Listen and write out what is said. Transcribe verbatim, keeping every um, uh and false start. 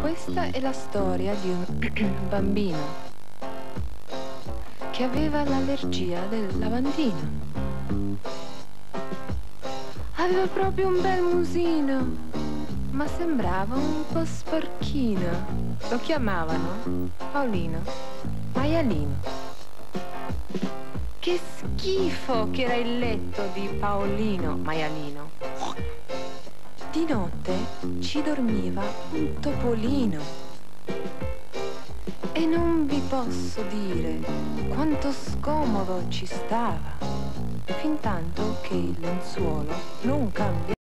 Questa è la storia di un bambino che aveva l'allergia del lavandino. Aveva proprio un bel musino, ma sembrava un po' sporchino. Lo chiamavano Paolino Maialino. Che schifo che era il letto di Paolino Maialino. Di notte ci dormiva un topolino. E non vi posso dire quanto scomodo ci stava, fintanto che il lenzuolo non cambiava.